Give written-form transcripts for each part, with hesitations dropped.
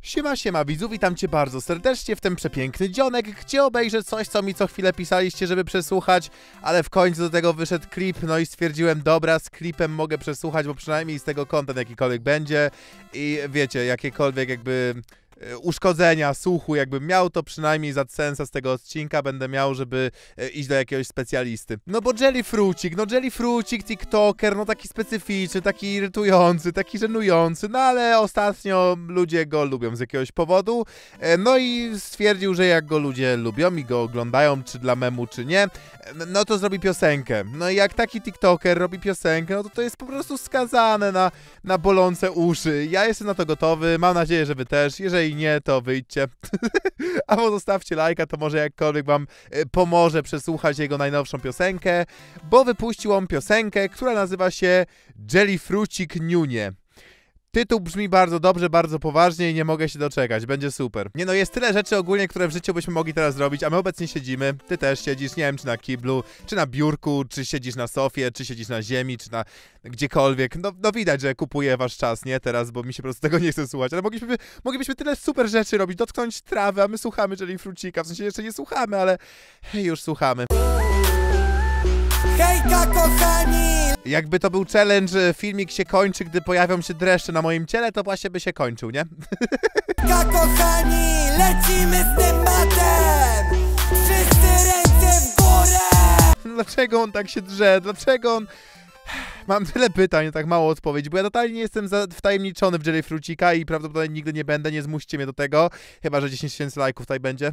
Siema widzów, witam cię bardzo serdecznie w ten przepiękny dzionek, gdzie obejrzę coś, co mi co chwilę pisaliście, żeby przesłuchać, ale w końcu do tego wyszedł klip, no i stwierdziłem, dobra, z klipem mogę przesłuchać, bo przynajmniej z tego content jakikolwiek będzie i wiecie, jakiekolwiek jakby uszkodzenia słuchu jakbym miał, to przynajmniej za sensa z tego odcinka będę miał, żeby iść do jakiegoś specjalisty. No bo Jelly Frucik, TikToker, no taki specyficzny, taki irytujący, taki żenujący, no ale ostatnio ludzie go lubią z jakiegoś powodu, no i stwierdził, że jak go ludzie lubią i go oglądają, czy dla memu, czy nie, no to zrobi piosenkę. No i jak taki TikToker robi piosenkę, no to jest po prostu skazane na bolące uszy. Ja jestem na to gotowy, mam nadzieję, że wy też. Jeżeli nie, to wyjdźcie. Albo zostawcie lajka, to może jakkolwiek wam pomoże przesłuchać jego najnowszą piosenkę, bo wypuścił on piosenkę, która nazywa się Jelly Frucik Niunie. Tytuł brzmi bardzo dobrze, bardzo poważnie i nie mogę się doczekać, będzie super. Nie no, jest tyle rzeczy ogólnie, które w życiu byśmy mogli teraz zrobić, a my obecnie siedzimy, ty też siedzisz, nie wiem, czy na kiblu, czy na biurku, czy siedzisz na sofie, czy siedzisz na ziemi, czy na gdziekolwiek. No widać, że kupuję wasz czas, nie, teraz, bo mi się po prostu tego nie chce słuchać, ale moglibyśmy tyle super rzeczy robić, dotknąć trawy, a my słuchamy Jelly Frucika, w sensie jeszcze nie słuchamy, ale hej, już słuchamy. Hejka kochani! Jakby to był challenge, filmik się kończy, gdy pojawią się dreszcze na moim ciele, to właśnie by się kończył, nie? Hejka kochani! Lecimy z tematem! Wszyscy ręce w górę! Dlaczego on tak się drze? Dlaczego on... Mam tyle pytań, tak mało odpowiedzi, bo ja totalnie nie jestem wtajemniczony w Jelly Frucika i prawdopodobnie nigdy nie będę, nie zmuście mnie do tego, chyba że 10 000 lajków tutaj będzie.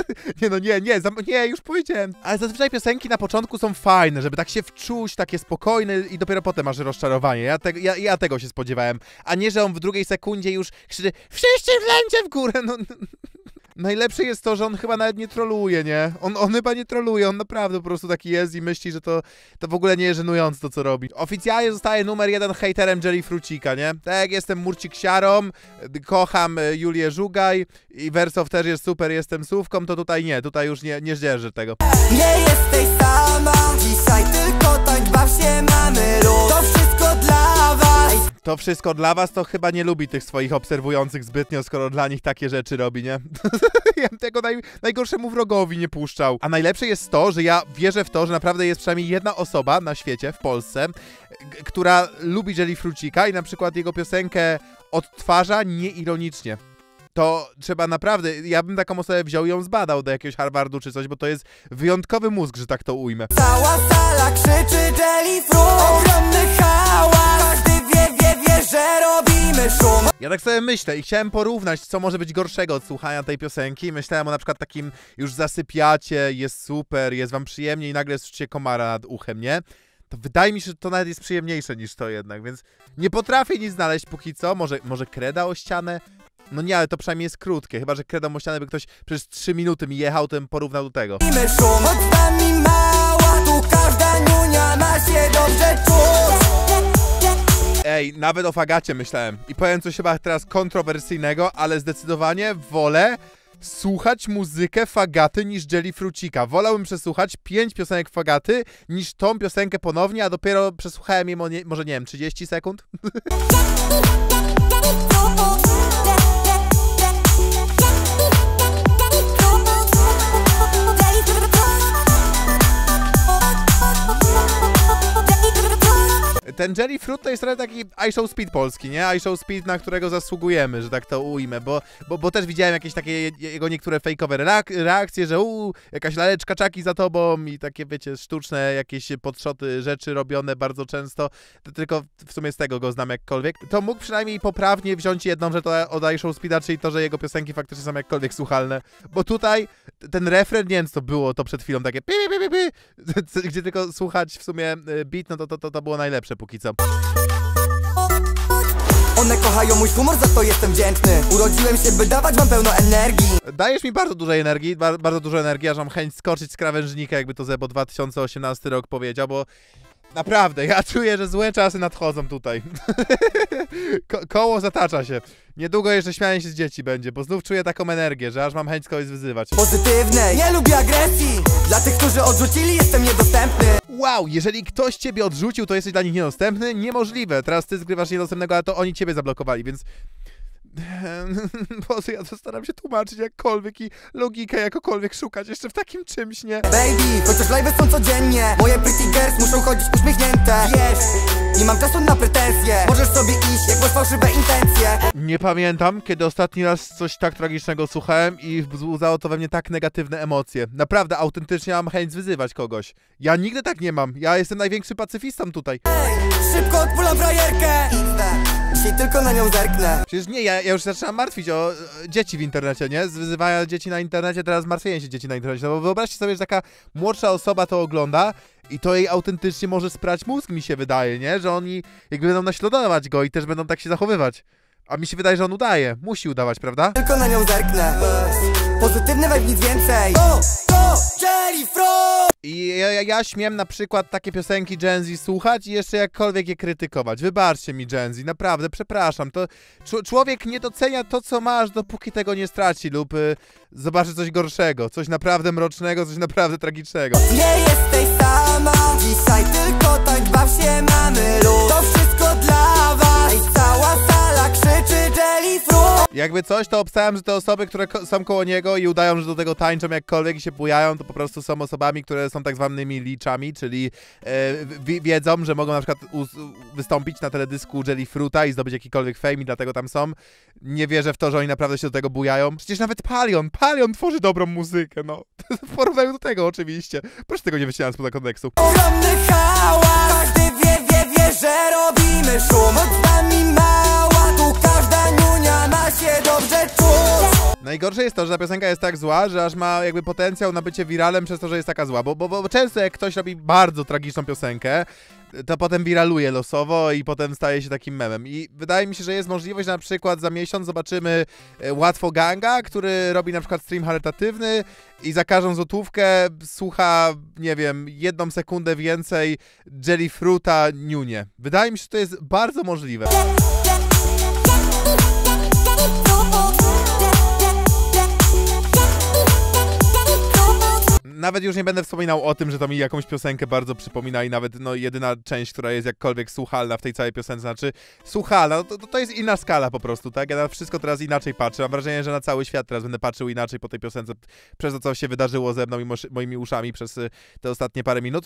nie, już powiedziałem. Ale zazwyczaj piosenki na początku są fajne, żeby tak się wczuć, takie spokojne i dopiero potem masz rozczarowanie. Ja tego się spodziewałem, a nie, że on w drugiej sekundzie już krzyczy wszyscy wlęcie w górę, no... Najlepsze jest to, że on chyba nawet nie troluje, nie? On chyba nie troluje, on naprawdę po prostu taki jest i myśli, że to w ogóle nie jest żenujące to, co robi. Oficjalnie zostaje numer 1 hejterem Jelly Frucika, nie? Tak jak jestem Murcik Siarą, kocham Julię Żugaj i Wersow też jest super, jestem Słówką, to tutaj nie, tutaj już nie zdzierżę tego. Nie jesteś sama, dzisiaj tylko tańcz, baw się, mamy luz. To wszystko dla was. To wszystko dla was, to chyba nie lubi tych swoich obserwujących zbytnio, skoro dla nich takie rzeczy robi, nie? Ja bym tego najgorszemu wrogowi nie puszczał. A najlepsze jest to, że ja wierzę w to, że naprawdę jest przynajmniej jedna osoba na świecie, w Polsce, która lubi Jelly Frucika i na przykład jego piosenkę odtwarza nieironicznie. To trzeba naprawdę, ja bym taką osobę wziął i ją zbadał do jakiegoś Harvardu czy coś, bo to jest wyjątkowy mózg, że tak to ujmę. Cała sala krzyczy Jelly Fruit, ogromny hałas, każdy wie, że robimy szum. Ja tak sobie myślę i chciałem porównać, co może być gorszego od słuchania tej piosenki. Myślałem o na przykład takim, już zasypiacie, jest super, jest wam przyjemnie i nagle słyszycie komara nad uchem, nie? To wydaje mi się, że to nawet jest przyjemniejsze niż to jednak, więc nie potrafię nic znaleźć póki co. Może kreda o ścianę? No nie, ale to przynajmniej jest krótkie, chyba że kredą o ścianę by ktoś przez 3 minuty mi jechał, to bym porównał do tego. Robimy szum, od nami mała, tu każda niunia ma się dobrze czuć. Ej, nawet o Fagacie myślałem i powiem coś chyba teraz kontrowersyjnego, ale zdecydowanie wolę słuchać muzykę Fagaty niż Jelly Frucika. Wolałbym przesłuchać 5 piosenek Fagaty niż tą piosenkę ponownie, a dopiero przesłuchałem jej może nie wiem, 30 sekund? Ten Jelly Fruit to jest trochę taki iShowSpeed polski, nie? iShowSpeed, na którego zasługujemy, że tak to ujmę, bo też widziałem jakieś takie jego niektóre fejkowe reakcje, że jakaś laleczka czaki za tobą i takie, wiecie, sztuczne jakieś podszoty rzeczy robione bardzo często, to tylko w sumie z tego go znam jakkolwiek. To mógł przynajmniej poprawnie wziąć jedną rzecz od iShowSpeeda, czyli to, że jego piosenki faktycznie są jakkolwiek słuchalne, bo tutaj ten refren, nie wiem co było to przed chwilą, takie gdzie tylko słuchać w sumie beat, no to było najlepsze póki co. One kochają mój humor, za to jestem wdzięczny. Urodziłem się, by dawać wam pełno energii. Dajesz mi bardzo dużo energii, bardzo dużo energii, aż mam chęć skoczyć z krawężnika, jakby to Zebo 2018 rok powiedział, bo naprawdę, ja czuję, że złe czasy nadchodzą tutaj. Koło zatacza się. Niedługo jeszcze śmianie się z dzieci będzie, bo znów czuję taką energię, że aż mam chęć kogoś wyzywać. Pozytywnej, nie lubię agresji. Dla tych, którzy odrzucili, jestem niedostępny. Wow, jeżeli ktoś ciebie odrzucił, to jesteś dla nich niedostępny? Niemożliwe. Teraz ty zgrywasz niedostępnego, ale to oni ciebie zablokowali, więc... Boże, ja to staram się tłumaczyć jakkolwiek i logikę jakokolwiek szukać jeszcze w takim czymś, nie? Baby, chociaż live'y są codziennie, moje pretty girls muszą chodzić uśmiechnięte. Wiesz, nie mam czasu na pretensje, możesz sobie iść, jak masz fałszywe intencje. Nie pamiętam, kiedy ostatni raz coś tak tragicznego słuchałem i wzbudzało to we mnie tak negatywne emocje. Naprawdę, autentycznie mam chęć wyzywać kogoś. Ja nigdy tak nie mam. Ja jestem największym pacyfistą tutaj. Ej, szybko odpulam frajerkę. Dzisiaj tylko na nią zerknę. Przecież nie, ja już zaczynam martwić o dzieci w internecie, nie? Z wyzywania dzieci na internecie, teraz martwienie się dzieci na internecie. No bo wyobraźcie sobie, że taka młodsza osoba to ogląda i to jej autentycznie może sprać mózg, mi się wydaje, nie? Że oni jakby będą naśladować go i też będą tak się zachowywać. A mi się wydaje, że on udaje. Musi udawać, prawda? Tylko na nią zerknę. Pozytywny vibe, nic więcej. To Jellyfruit! I ja śmiem na przykład takie piosenki Gen Z słuchać i jeszcze jakkolwiek je krytykować. Wybaczcie mi, Gen Z, naprawdę, przepraszam. To człowiek nie docenia to, co masz, dopóki tego nie straci lub zobaczy coś gorszego, coś naprawdę mrocznego, coś naprawdę tragicznego. Nie jesteś sama, dzisiaj tylko tańcz, baw się, mamy luz. To wszystko dla was i cała sala krzyczy Jellyfruit. Jakby coś, to obstałem, że te osoby, które są koło niego i udają, że do tego tańczą jakkolwiek i się bujają, to po prostu są osobami, które są tak zwanymi liczami, czyli wiedzą, że mogą na przykład wystąpić na teledysku Jellyfruita i zdobyć jakikolwiek fame i dlatego tam są. Nie wierzę w to, że oni naprawdę się do tego bujają. Przecież nawet Palion tworzy dobrą muzykę, no. W porównaniu do tego oczywiście. Proszę tego nie wycinać spoza kontekstu. Ogromny hałas, każdy wie, że robimy szum. Od nami mała, tu każda niunia ma się dobrze czuć. Najgorsze jest to, że ta piosenka jest tak zła, że aż ma jakby potencjał na bycie wiralem przez to, że jest taka zła, bo często jak ktoś robi bardzo tragiczną piosenkę, to potem wiraluje losowo i potem staje się takim memem. I wydaje mi się, że jest możliwość, że na przykład za miesiąc zobaczymy Łatwo Ganga, który robi na przykład stream charytatywny i za każdą złotówkę słucha, nie wiem, 1 sekundę więcej Jellyfruita niunie. Wydaje mi się, że to jest bardzo możliwe. Nawet już nie będę wspominał o tym, że to mi jakąś piosenkę bardzo przypomina i nawet no jedyna część, która jest jakkolwiek słuchalna w tej całej piosence, znaczy słuchalna, no to jest inna skala po prostu, tak? Ja na wszystko teraz inaczej patrzę. Mam wrażenie, że na cały świat teraz będę patrzył inaczej po tej piosence przez to, co się wydarzyło ze mną i moimi uszami przez te ostatnie parę minut.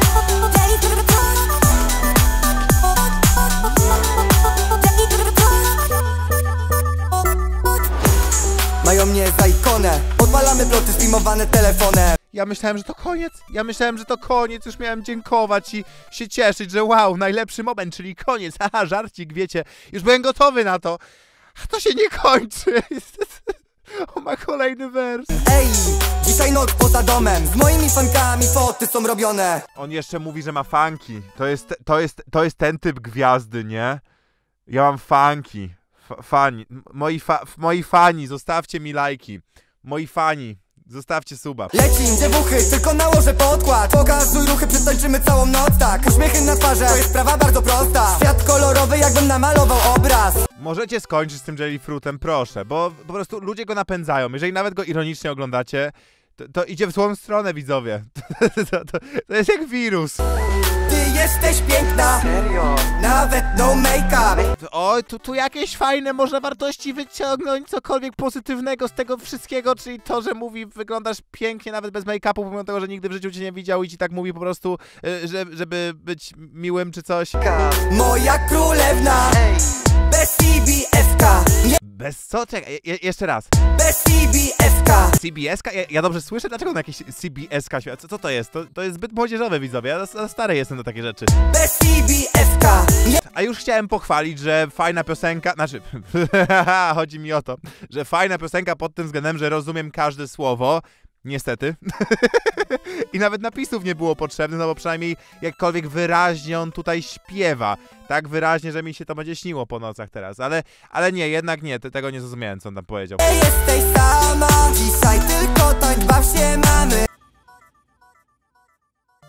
Mają mnie za ikonę, odpalamy ploty streamowane telefonem. Ja myślałem, że to koniec. Już miałem dziękować i się cieszyć, że wow, najlepszy moment, czyli koniec. Haha, żarcik, wiecie. Już byłem gotowy na to. A to się nie kończy. O, ma kolejny wers. Ej, dzisiaj noc poza domem, z moimi fankami foty są robione. On jeszcze mówi, że ma fanki. To jest ten typ gwiazdy, nie? Ja mam fanki. Fani. Moi fani, zostawcie mi lajki. Moi fani. Zostawcie suba. Leci im dziewuchy, tylko nałożę podkład. Pokazuj ruchy, przetańczymy całą noc, tak. Uśmiechy na twarzy, to jest sprawa bardzo prosta. Świat kolorowy, jakbym namalował obraz. Możecie skończyć z tym Jellyfruitem, proszę, bo po prostu ludzie go napędzają. Jeżeli nawet go ironicznie oglądacie, to idzie w złą stronę, widzowie. To jest jak wirus. Ty jesteś piękna. Serio? Nawet no make-up. O, tu jakieś fajne można wartości wyciągnąć, cokolwiek pozytywnego z tego wszystkiego, czyli to, że mówi, wyglądasz pięknie nawet bez make-upu, pomimo tego, że nigdy w życiu cię nie widział i ci tak mówi po prostu, żeby być miłym czy coś. Moja królewna. Bez CBS-ka. Bez co? Czekaj, jeszcze raz. Bez CBS-ka. CBS-ka? Ja dobrze słyszę? Dlaczego na jakieś CBS-ka świat? Co to jest? To jest zbyt młodzieżowe, widzowie. Ja za stary jestem na takie rzeczy. Bez CBS-ka. A już chciałem pochwalić, że fajna piosenka, znaczy, chodzi mi o to, że fajna piosenka pod tym względem, że rozumiem każde słowo. Niestety. I nawet napisów nie było potrzebnych, no bo przynajmniej jakkolwiek wyraźnie on tutaj śpiewa. Tak wyraźnie, że mi się to będzie śniło po nocach teraz. Ale nie, jednak nie, tego nie zrozumiałem, co on tam powiedział. Nie jesteś sama, dzisiaj tylko tańcz, baw się, mamy.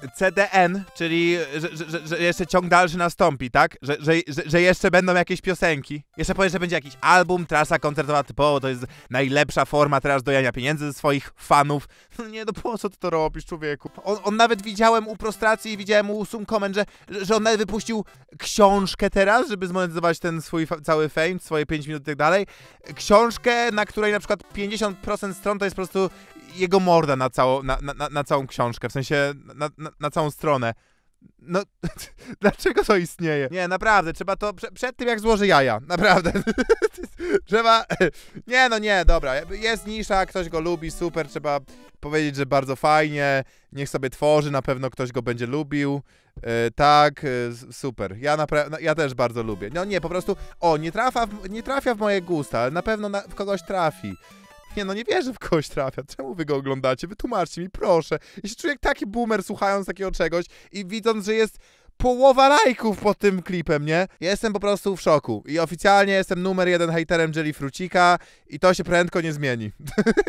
CDN, czyli że jeszcze ciąg dalszy nastąpi, tak? Że jeszcze będą jakieś piosenki. Jeszcze powiesz, że będzie jakiś album, trasa koncertowa typowo, to jest najlepsza forma teraz dojania pieniędzy ze swoich fanów. No nie, no po co ty to robisz, człowieku? On nawet widziałem u Prostracji i widziałem u Sum Comment, że on nawet wypuścił książkę teraz, żeby zmonetyzować ten swój cały fame, swoje 5 minut i tak dalej. Książkę, na której na przykład 50% stron to jest po prostu jego morda na całą książkę, w sensie na całą stronę. No, dlaczego to istnieje? Nie, naprawdę, trzeba to, przed tym jak złoży jaja, naprawdę. Trzeba, nie, dobra, jest nisza, ktoś go lubi, super, trzeba powiedzieć, że bardzo fajnie, niech sobie tworzy, na pewno ktoś go będzie lubił, tak, super, ja też bardzo lubię. No nie, po prostu, nie trafia w moje gusta, ale na pewno w kogoś trafi. Nie, no nie wierzę w kogoś trafia. Czemu wy go oglądacie? Wytłumaczcie mi, proszę. Ja się czuję jak taki boomer słuchając takiego czegoś i widząc, że jest połowa lajków pod tym klipem, nie? Ja jestem po prostu w szoku. I oficjalnie jestem numer 1 hejterem Jellyfrucika i to się prędko nie zmieni.